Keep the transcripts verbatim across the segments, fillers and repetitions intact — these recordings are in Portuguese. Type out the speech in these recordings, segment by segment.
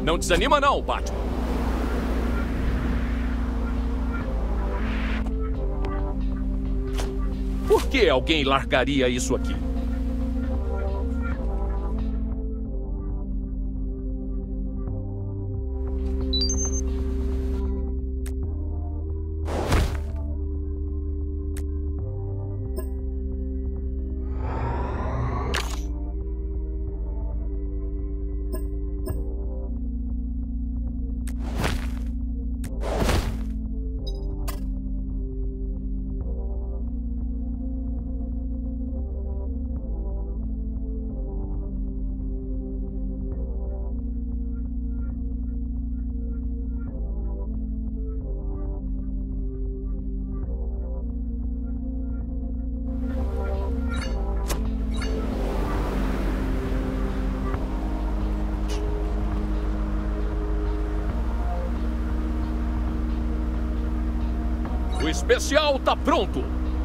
Não desanima não, Batman. Por que alguém largaria isso aqui? O especial tá pronto!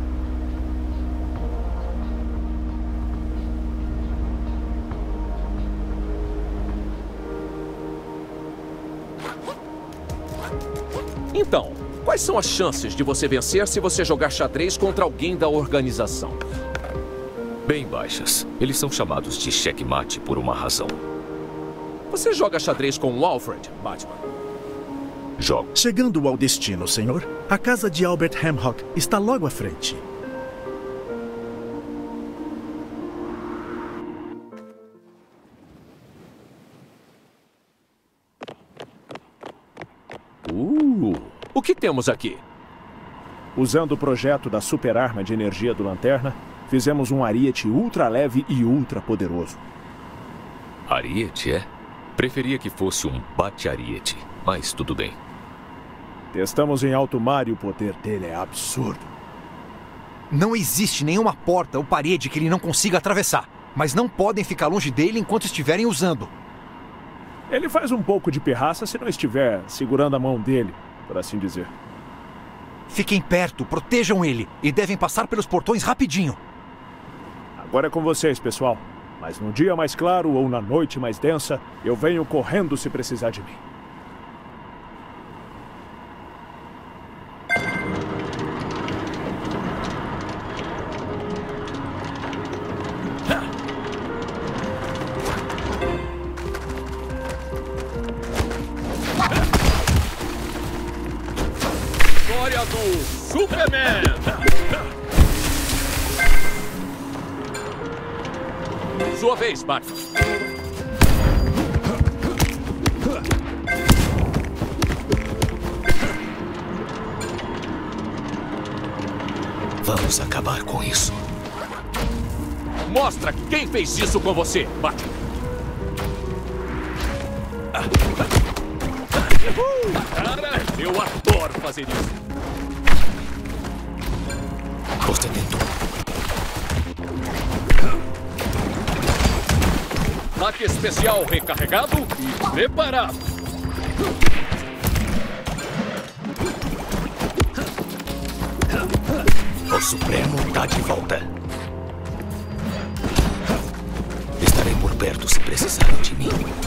Então, quais são as chances de você vencer se você jogar xadrez contra alguém da organização? Bem baixas. Eles são chamados de checkmate por uma razão. Você joga xadrez com o Alfred, Batman? Jogo. Chegando ao destino, senhor. A casa de Albert Hamhock está logo à frente. Uh, o que temos aqui? Usando o projeto da super-arma de energia do Lanterna, fizemos um ariete ultra leve e ultra poderoso. Ariete, é? Preferia que fosse um bate-ariete, mas tudo bem. Testamos em alto mar e o poder dele é absurdo. Não existe nenhuma porta ou parede que ele não consiga atravessar, mas não podem ficar longe dele enquanto estiverem usando. Ele faz um pouco de pirraça se não estiver segurando a mão dele, por assim dizer. Fiquem perto, protejam ele e devem passar pelos portões rapidinho. Agora é com vocês, pessoal. Mas num dia mais claro ou na noite mais densa, eu venho correndo se precisar de mim. Glória do Superman! Sua vez, Batman. Vamos acabar com isso. Mostra quem fez isso com você, Batman. Cara, eu adoro fazer isso. Você tentou. Ataque especial recarregado e preparado. O Supremo tá de volta. Estarei por perto se precisarem de mim.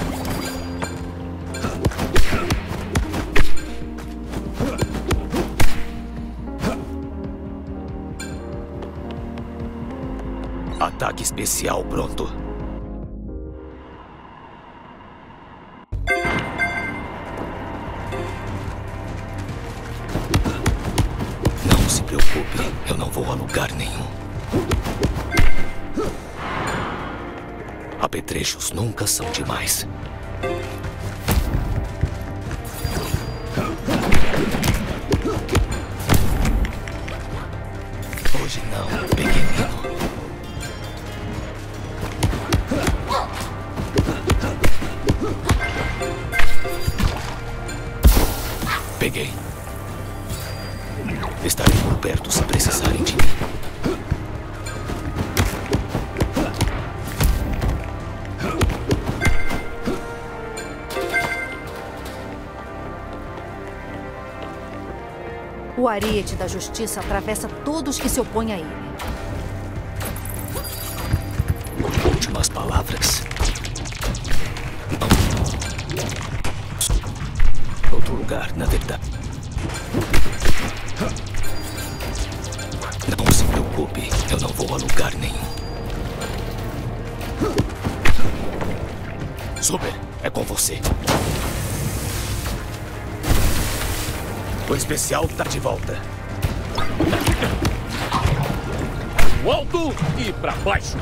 Ataque especial pronto. Não se preocupe, eu não vou a lugar nenhum. Apetrechos nunca são demais. Hoje não, pequenino. Peguei. Estarei por perto se precisarem de mim. O ariete da justiça atravessa todos que se opõem a ele. Últimas palavras. Não. lugar, na verdade. Não se preocupe, eu não vou a lugar nenhum. Super, é com você. O especial tá de volta. O alto e pra baixo.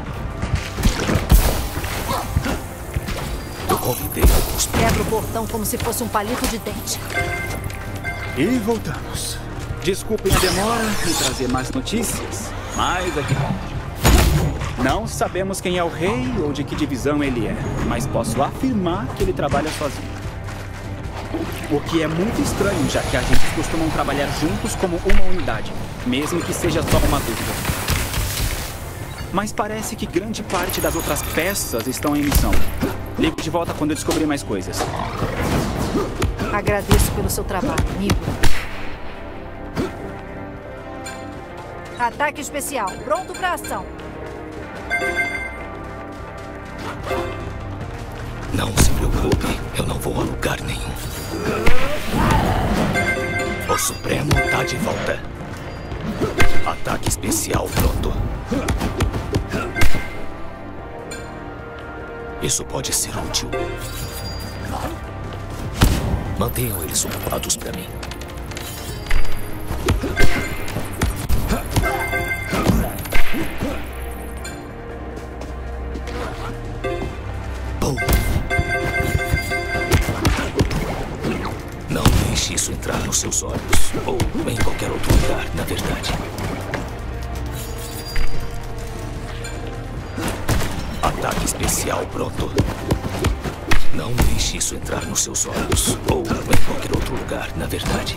Eu convidei alguns... Quebra o portão como se fosse um palito de dente. E voltamos. Desculpem a demora em trazer mais notícias, mas aqui vamos. Não sabemos quem é o rei ou de que divisão ele é, mas posso afirmar que ele trabalha sozinho. O que é muito estranho, já que agentes costumam trabalhar juntos como uma unidade, mesmo que seja só uma dupla. Mas parece que grande parte das outras peças estão em missão. Ligue de volta quando eu descobrir mais coisas. Agradeço pelo seu trabalho, amigo. Ataque especial. Pronto pra ação. Não se preocupe, eu não vou a lugar nenhum. O Supremo tá de volta. Ataque especial pronto. Isso pode ser útil. Mantenham eles ocupados pra mim. Bom. Não deixe isso entrar nos seus olhos. Ou em qualquer outro lugar, na verdade. Ataque especial pronto. Não deixe isso entrar nos seus olhos. Ou em qualquer outro lugar, na verdade.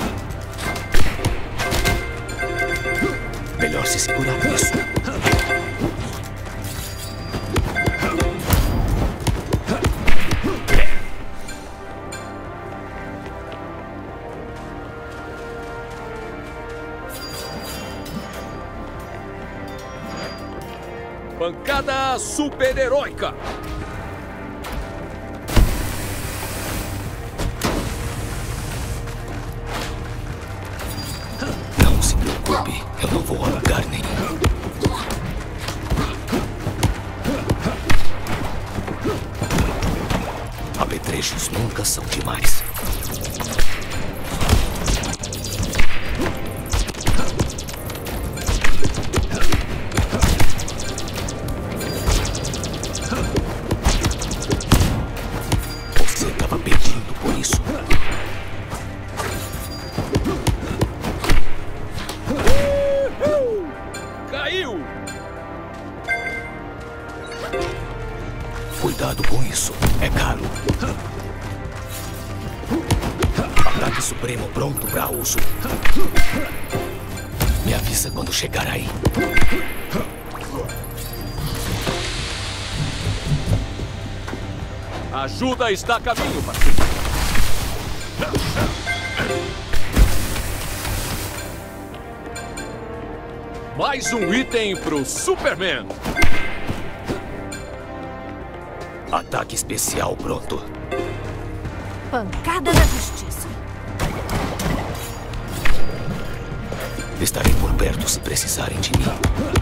Melhor se segurar nisso. Pancada super-heróica. Não se preocupe, eu não vou a lugar nenhum. Apetrechos nunca são demais. Você estava pedindo por isso. Caiu! Cuidado com isso, é caro. Ataque supremo pronto para uso. Me avisa quando chegar aí. Ajuda está a caminho, parceiro. Mais um item pro Superman. Ataque especial pronto. Pancada da justiça. Estarei por perto se precisarem de mim.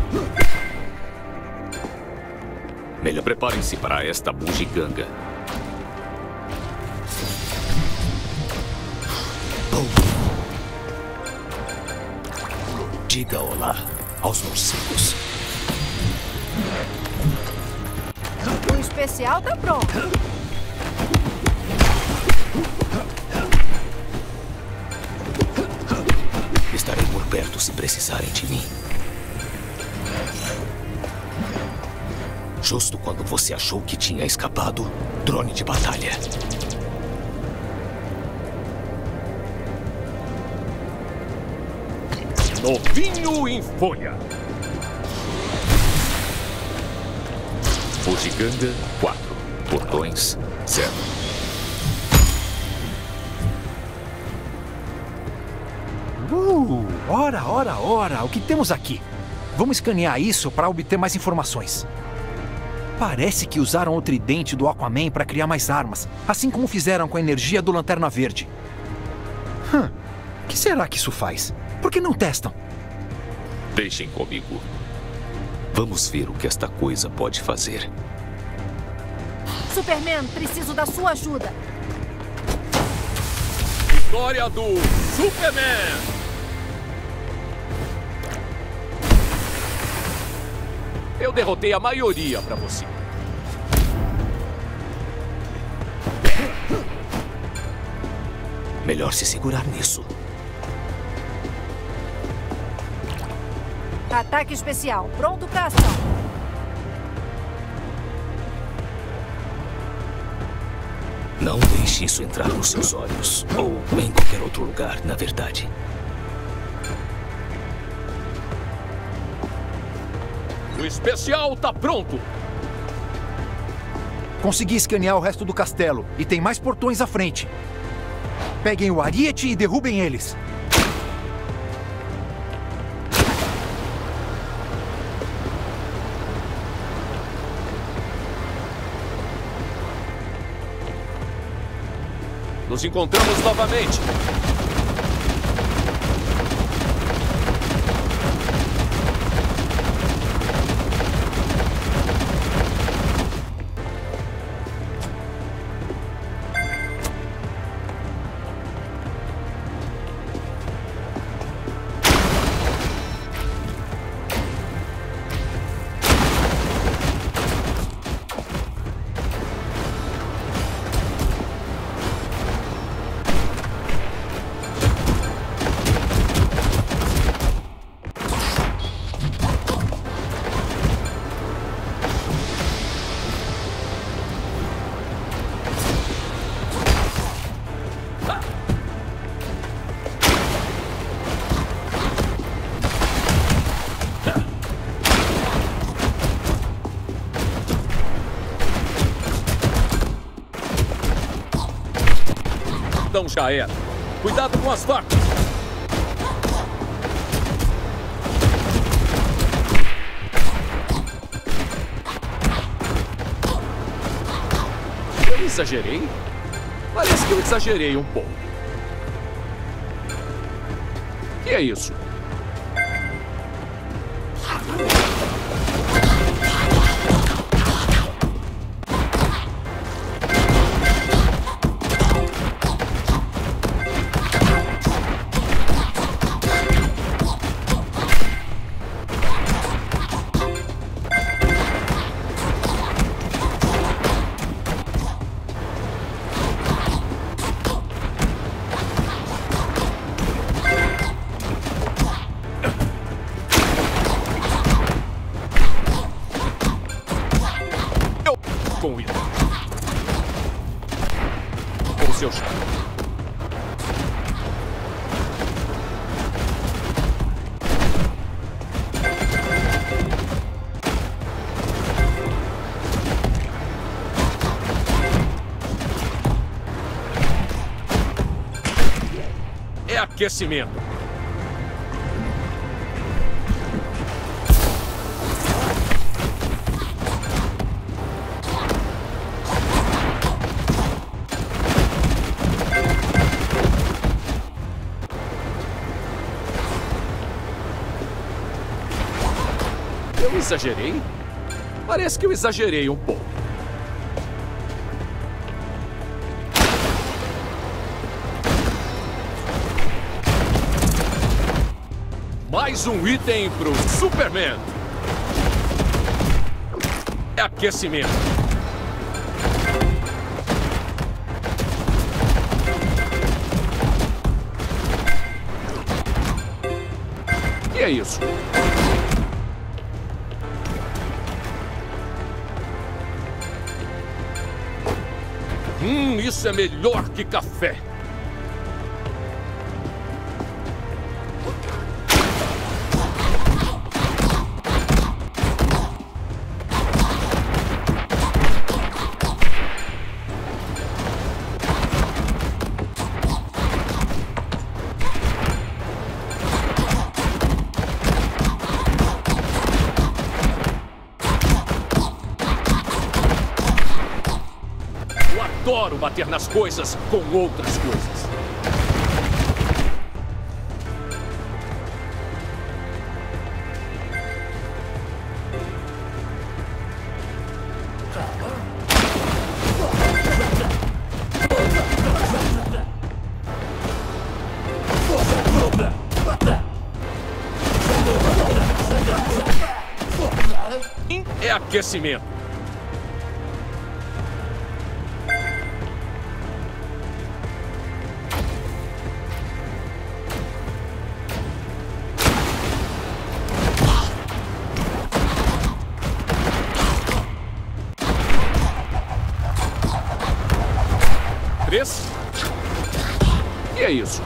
Melhor preparem-se para esta bugiganga. Bom. Diga olá aos morcegos. O especial tá pronto. Estarei por perto se precisarem de mim. Justo quando você achou que tinha escapado, drone de batalha. Novinho em folha. Bugiganga quatro. Portões zero. Uh, ora, ora, ora, o que temos aqui? Vamos escanear isso para obter mais informações. Parece que usaram o tridente do Aquaman para criar mais armas, assim como fizeram com a energia do Lanterna Verde. que será que isso faz? Por que não testam? Deixem comigo. Vamos ver o que esta coisa pode fazer. Superman, preciso da sua ajuda. Vitória do Superman! Eu derrotei a maioria pra você. Melhor se segurar nisso. Ataque especial. Pronto pra ação. Não deixe isso entrar nos seus olhos. Ou em qualquer outro lugar, na verdade. O especial tá pronto! Consegui escanear o resto do castelo e tem mais portões à frente. Peguem o ariete e derrubem eles. Nos encontramos novamente. Então já era. Cuidado com as facas. Eu exagerei? Parece que eu exagerei um pouco. O que é isso? Com isso. Com o seu chá. É aquecimento. Eu exagerei? Parece que eu exagerei um pouco. Mais um item pro Superman. É aquecimento. O que é isso? Hum, isso é melhor que café. Adoro bater nas coisas com outras coisas. aquecimento. Três. E é isso.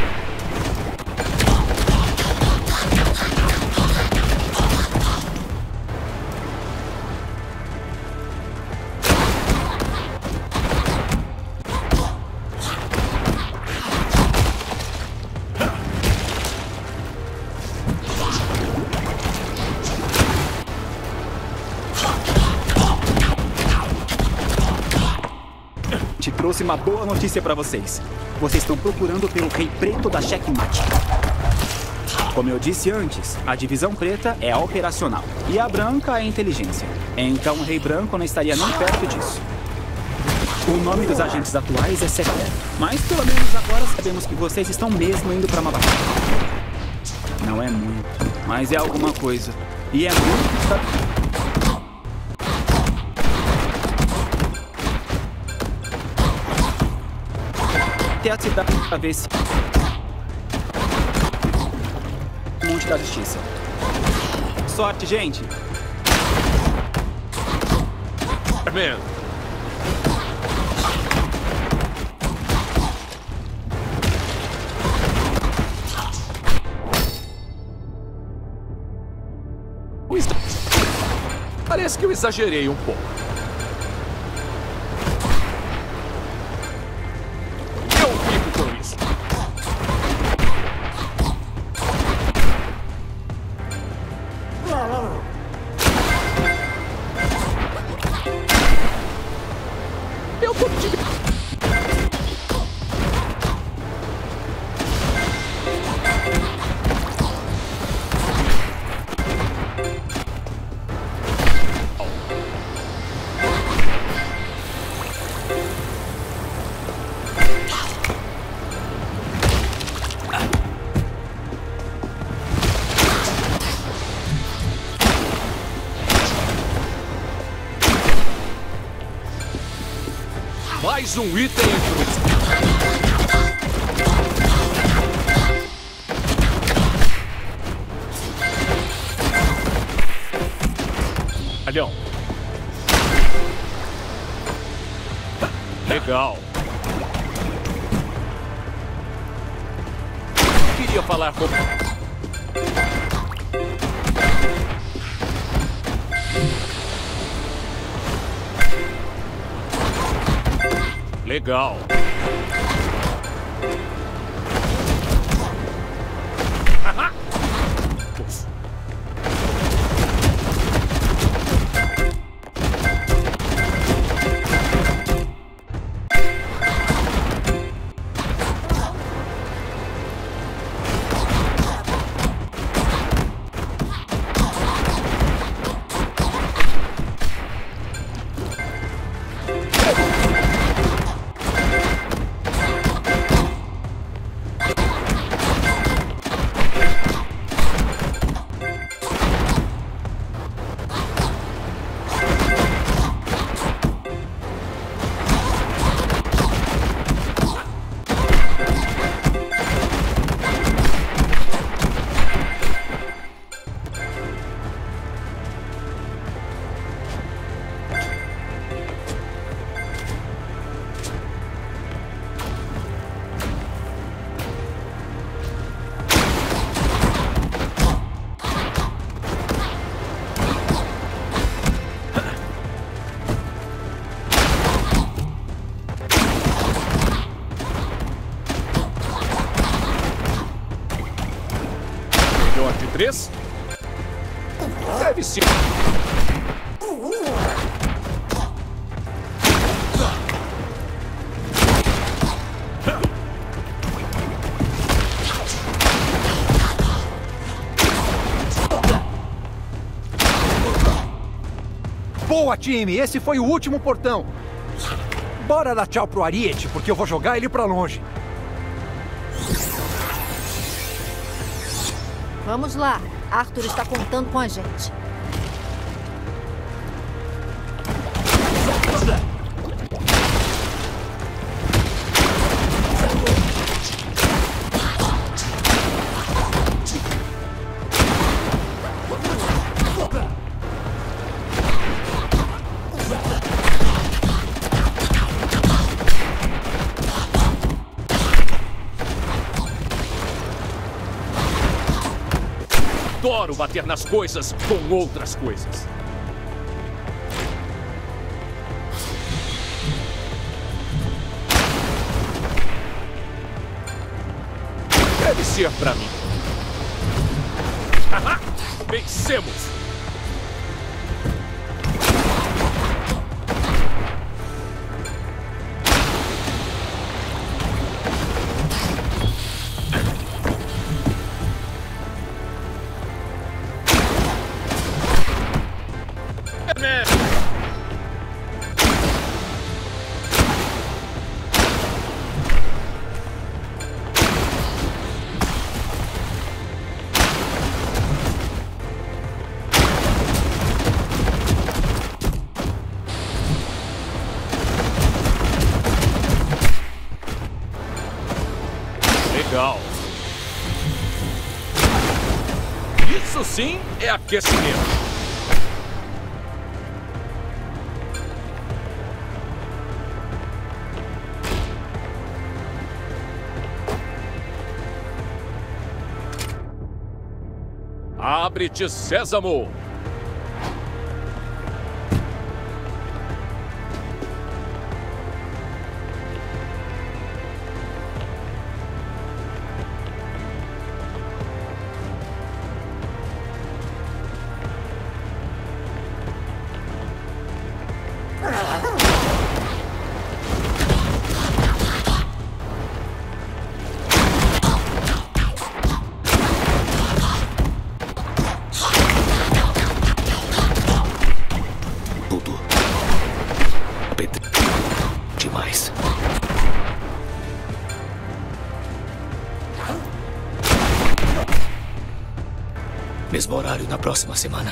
Trouxe uma boa notícia pra vocês. Vocês estão procurando pelo Rei Preto da Checkmate. Como eu disse antes, a divisão preta é a operacional e a branca é a inteligência. Então o Rei Branco não estaria nem perto disso. O nome dos agentes atuais é secreto, mas pelo menos agora sabemos que vocês estão mesmo indo pra uma batalha. Não é muito, mas é alguma coisa. E é muito... até a cidade pra ver se... Monte da Justiça. Sorte, gente! Man. Parece que eu exagerei um pouco. Mais um item introduzido. Alhão. Legal. Queria falar com... Legal. Três? Deve ser. Boa, time! Esse foi o último portão. Bora dar tchau pro Ariete, porque eu vou jogar ele pra longe. Vamos lá. Arthur está contando com a gente. quero bater nas coisas com outras coisas. Deve ser pra mim. Haha! Vencemos! Legal. Isso sim é aquecimento. Abre-te, Sésamo! Demais. Mesmo horário na próxima semana.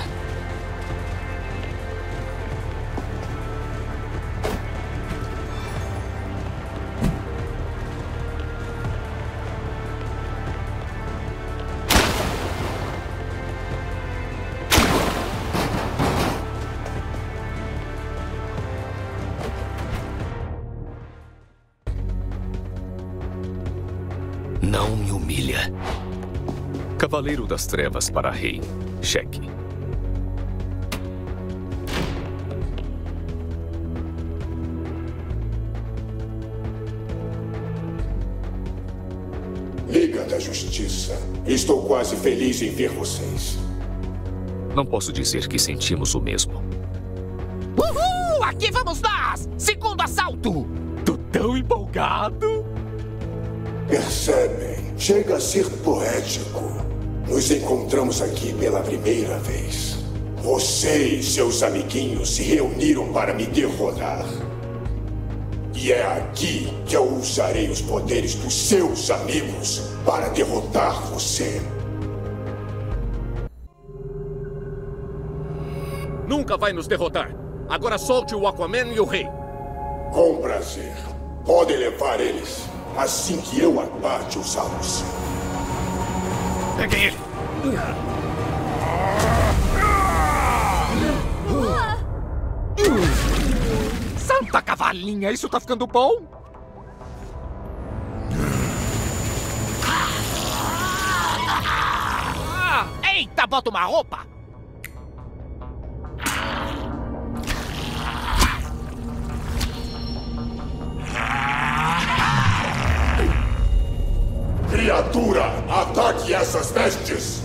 Não me humilha. Cavaleiro das Trevas para rei. Cheque. Liga da Justiça. Estou quase feliz em ver vocês. Não posso dizer que sentimos o mesmo. Uhul! Aqui vamos nós! Segundo assalto! Tô tão empolgado! Percebem? Chega a ser poético. Nos encontramos aqui pela primeira vez. Você e seus amiguinhos se reuniram para me derrotar. E é aqui que eu usarei os poderes dos seus amigos para derrotar você. Nunca vai nos derrotar. Agora solte o Aquaman e o rei. Com prazer. Podem levar eles assim que eu acabar de usá-los. Peguem ele! Santa cavalinha, isso tá ficando bom? Eita, bota uma roupa! Criatura, ataque essas bestes!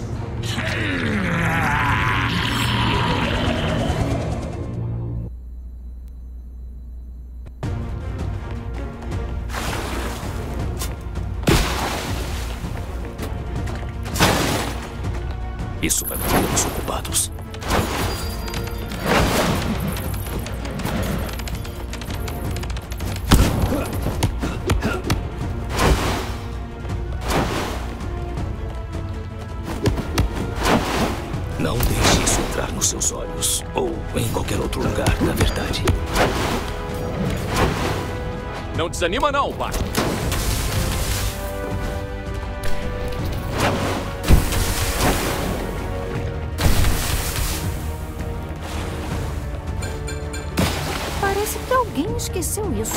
Isso vai manter-nos ocupados. Não deixe isso entrar nos seus olhos. Ou em qualquer outro lugar, na verdade. Não desanima não, Batman. Parece que alguém esqueceu isso.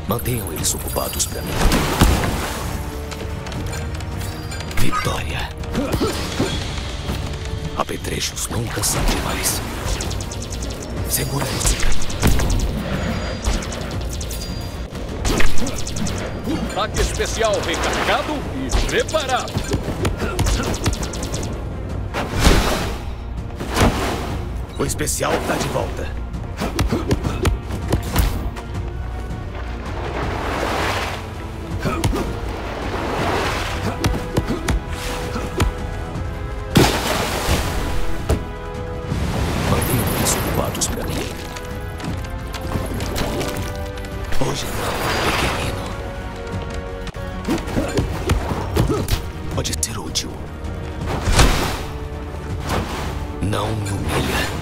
Mantenham eles ocupados para mim. Vitória. Apetrechos nunca são demais. Segura isso. Ataque especial recarregado e preparado. O especial tá de volta. Mantenham eles ocupados pra mim. Hoje não, pequenino. Pode ser útil. Não me humilha.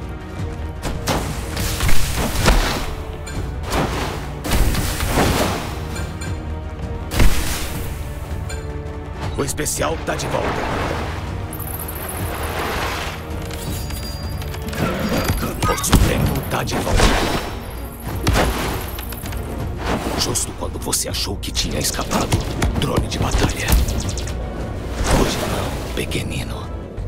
O especial tá de volta. O Supremo tá de volta. Justo quando você achou que tinha escapado. Drone de batalha. Hoje não, pequenino.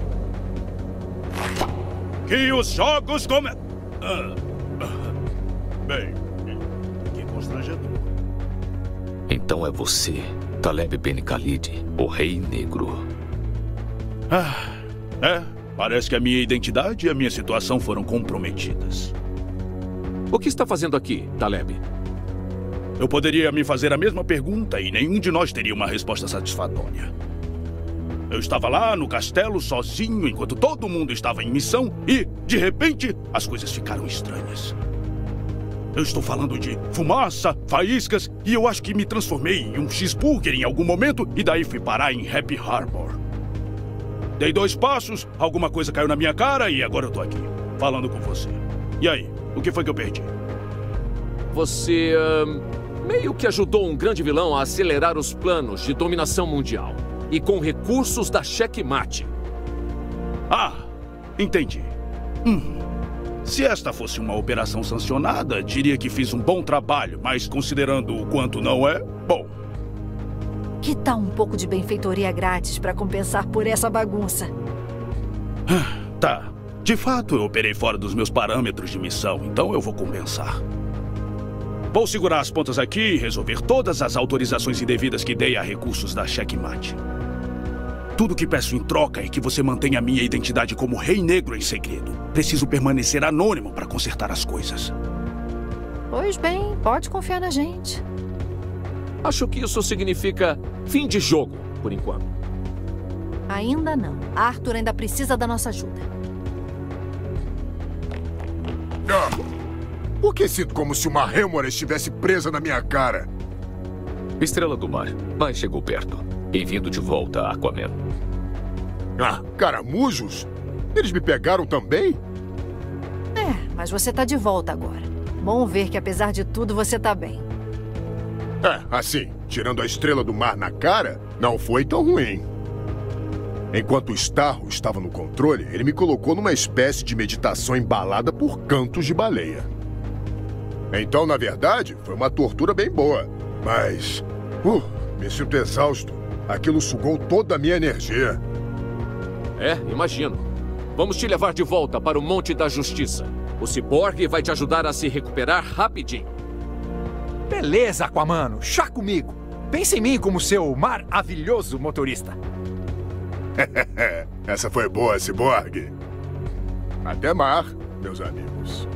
Que os jogos come... Ah, ah, bem, que constrangedor. Então é você, Taleb Ben Khalid, o Rei Negro. Ah, é. Parece que a minha identidade e a minha situação foram comprometidas. O que está fazendo aqui, Taleb? Eu poderia me fazer a mesma pergunta e nenhum de nós teria uma resposta satisfatória. Eu estava lá no castelo sozinho enquanto todo mundo estava em missão e, de repente, as coisas ficaram estranhas. Eu estou falando de fumaça, faíscas e eu acho que me transformei em um cheeseburger em algum momento e daí fui parar em Happy Harbor. Dei dois passos, alguma coisa caiu na minha cara e agora eu tô aqui, falando com você. E aí, o que foi que eu perdi? Você uh, meio que ajudou um grande vilão a acelerar os planos de dominação mundial. E com recursos da Checkmate. Ah, entendi. Hum. Se esta fosse uma operação sancionada, diria que fiz um bom trabalho, mas considerando o quanto não é, bom. Que tal um pouco de benfeitoria grátis para compensar por essa bagunça? Tá. De fato, eu operei fora dos meus parâmetros de missão, então eu vou compensar. Vou segurar as pontas aqui e resolver todas as autorizações indevidas que dei a recursos da Checkmate. Tudo que peço em troca é que você mantenha a minha identidade como Rei Negro em segredo. Preciso permanecer anônimo para consertar as coisas. Pois bem, pode confiar na gente. Acho que isso significa fim de jogo, por enquanto. Ainda não. Arthur ainda precisa da nossa ajuda. Ah, por que sinto como se uma rêmora estivesse presa na minha cara? Estrela do Mar, mas chegou perto. Bem-vindo de volta a Aquaman. Ah, caramujos? Eles me pegaram também? É, mas você tá de volta agora. Bom ver que, apesar de tudo, você tá bem. É, assim, tirando a Estrela do Mar na cara, não foi tão ruim. Enquanto o Starro estava no controle, ele me colocou numa espécie de meditação embalada por cantos de baleia. Então, na verdade, foi uma tortura bem boa. Mas, uh, me sinto exausto. Aquilo sugou toda a minha energia. É, imagino. Vamos te levar de volta para o Monte da Justiça. O Cyborg vai te ajudar a se recuperar rapidinho. Beleza, Aquamano. Chá comigo. Pense em mim como seu maravilhoso motorista. Essa foi boa, Cyborg. Até mar, meus amigos.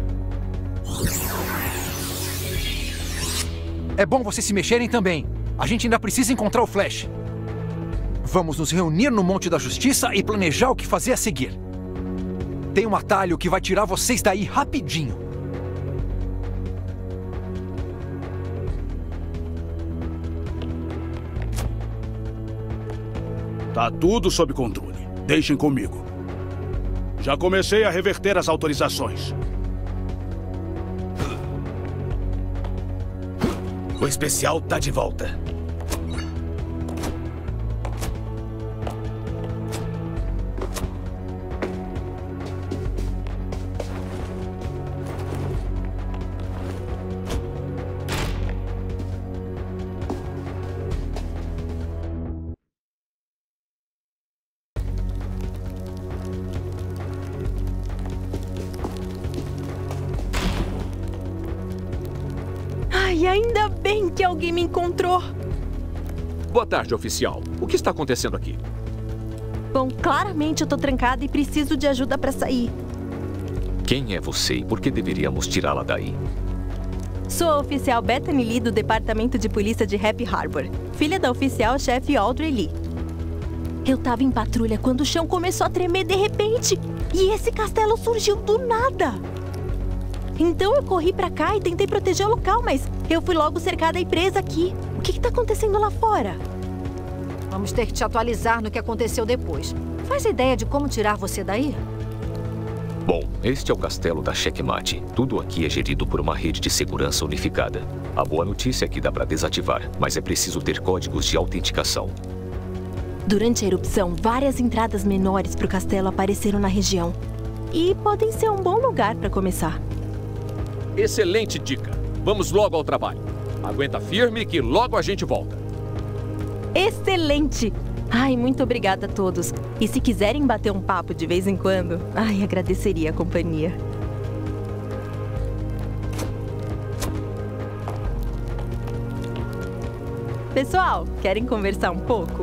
É bom vocês se mexerem também. A gente ainda precisa encontrar o Flash. Vamos nos reunir no Monte da Justiça e planejar o que fazer a seguir. Tem um atalho que vai tirar vocês daí rapidinho. Tá tudo sob controle. Deixem comigo. Já comecei a reverter as autorizações. O especial tá de volta. Ai, ainda bem que alguém me encontrou. Boa tarde, oficial. O que está acontecendo aqui? Bom, claramente eu tô trancada e preciso de ajuda pra sair. Quem é você e por que deveríamos tirá-la daí? Sou a oficial Bethany Lee do Departamento de Polícia de Happy Harbor, filha da oficial-chefe Audrey Lee. Eu tava em patrulha quando o chão começou a tremer de repente e esse castelo surgiu do nada. Então eu corri pra cá e tentei proteger o local, mas eu fui logo cercada e presa aqui. O que que tá acontecendo lá fora? Vamos ter que te atualizar no que aconteceu depois. Faz ideia de como tirar você daí? Bom, este é o castelo da Checkmate. Tudo aqui é gerido por uma rede de segurança unificada. A boa notícia é que dá para desativar, mas é preciso ter códigos de autenticação. Durante a erupção, várias entradas menores para o castelo apareceram na região. E podem ser um bom lugar para começar. Excelente dica. Vamos logo ao trabalho. Aguenta firme que logo a gente volta. Excelente! Ai, muito obrigada a todos. E se quiserem bater um papo de vez em quando, ai, agradeceria a companhia. Pessoal, querem conversar um pouco?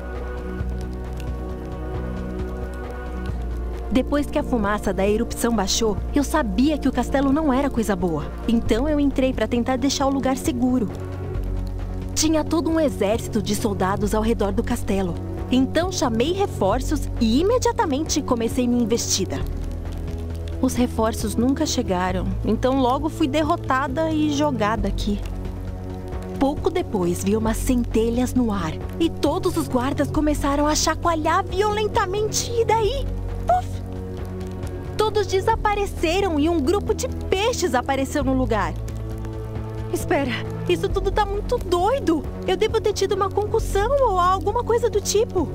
Depois que a fumaça da erupção baixou, eu sabia que o castelo não era coisa boa. Então eu entrei para tentar deixar o lugar seguro. Tinha todo um exército de soldados ao redor do castelo. Então chamei reforços e imediatamente comecei minha investida. Os reforços nunca chegaram, então logo fui derrotada e jogada aqui. Pouco depois vi umas centelhas no ar e todos os guardas começaram a chacoalhar violentamente e daí, puf! Todos desapareceram e um grupo de peixes apareceu no lugar. Espera, isso tudo tá muito doido. Eu devo ter tido uma concussão ou alguma coisa do tipo.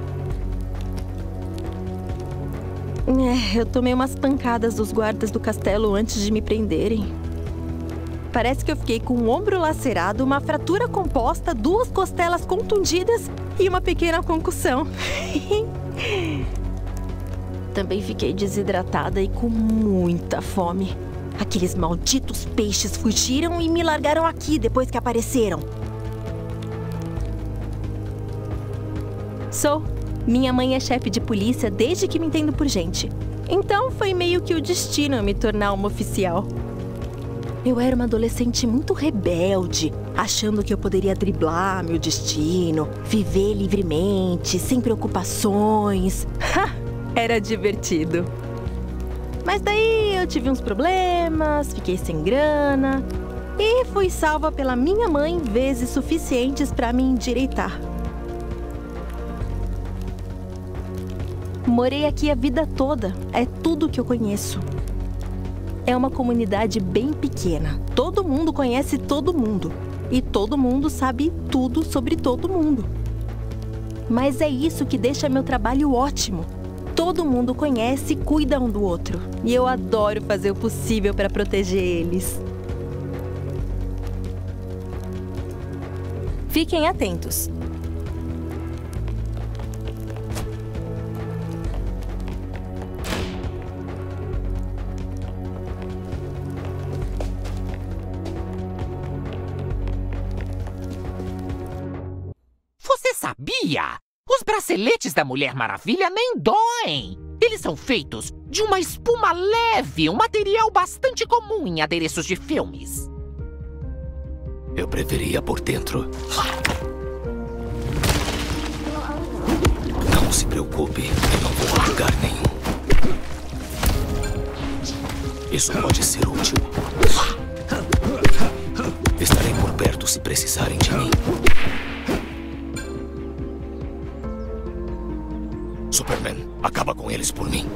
É, eu tomei umas pancadas dos guardas do castelo antes de me prenderem. Parece que eu fiquei com o ombro lacerado, uma fratura composta, duas costelas contundidas e uma pequena concussão. Também fiquei desidratada e com muita fome. Aqueles malditos peixes fugiram e me largaram aqui depois que apareceram. Sou. Minha mãe é chefe de polícia desde que me entendo por gente. Então foi meio que o destino me tornar uma oficial. Eu era uma adolescente muito rebelde, achando que eu poderia driblar meu destino, viver livremente, sem preocupações. Era divertido. Mas daí eu tive uns problemas, fiquei sem grana e fui salva pela minha mãe vezes suficientes para me endireitar. Morei aqui a vida toda, é tudo que eu conheço. É uma comunidade bem pequena, todo mundo conhece todo mundo e todo mundo sabe tudo sobre todo mundo. Mas é isso que deixa meu trabalho ótimo. Todo mundo conhece e cuida um do outro. E eu adoro fazer o possível para proteger eles. Fiquem atentos. Você sabia? Os braceletes da Mulher Maravilha nem doem. Eles são feitos de uma espuma leve, um material bastante comum em adereços de filmes. Eu preferia por dentro. Não se preocupe, eu não vou a lugar nenhum. Isso pode ser útil. Estarei por perto se precisarem de mim. Superman, acaba com eles por mim.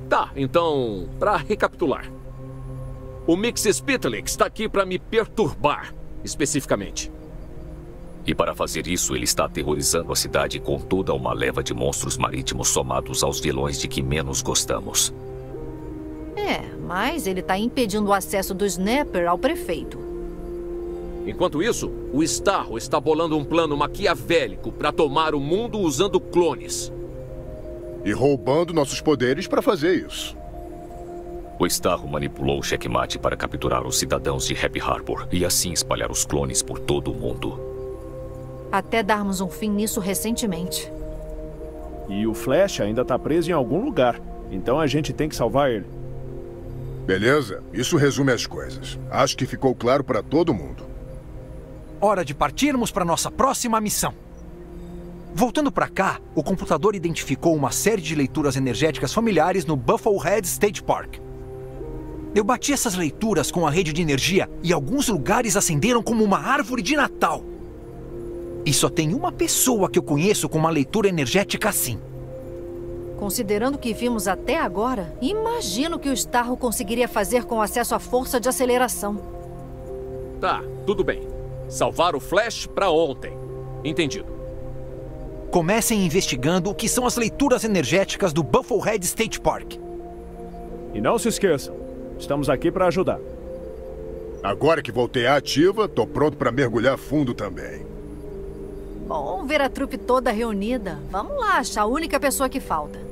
Tá, então, pra recapitular. O Mxyzptlk está aqui pra me perturbar, especificamente. E para fazer isso, ele está aterrorizando a cidade com toda uma leva de monstros marítimos somados aos vilões de que menos gostamos. É, mas ele tá impedindo o acesso do Snapper ao prefeito. Enquanto isso, o Starro está bolando um plano maquiavélico para tomar o mundo usando clones. E roubando nossos poderes para fazer isso. O Starro manipulou o Checkmate para capturar os cidadãos de Happy Harbor e assim espalhar os clones por todo o mundo. Até darmos um fim nisso recentemente. E o Flash ainda tá preso em algum lugar. Então a gente tem que salvar ele. Beleza, isso resume as coisas. Acho que ficou claro para todo mundo. Hora de partirmos para nossa próxima missão. Voltando para cá, o computador identificou uma série de leituras energéticas familiares no Bufflehead State Park. Eu bati essas leituras com a rede de energia e alguns lugares acenderam como uma árvore de Natal. E só tem uma pessoa que eu conheço com uma leitura energética assim. Considerando o que vimos até agora, imagino o que o Starro conseguiria fazer com acesso à força de aceleração. Tá, tudo bem. Salvar o Flash pra ontem. Entendido. Comecem investigando o que são as leituras energéticas do Bufflehead State Park. E não se esqueçam, estamos aqui para ajudar. Agora que voltei à ativa, tô pronto para mergulhar fundo também. Bom ver a trupe toda reunida. Vamos lá achar a única pessoa que falta.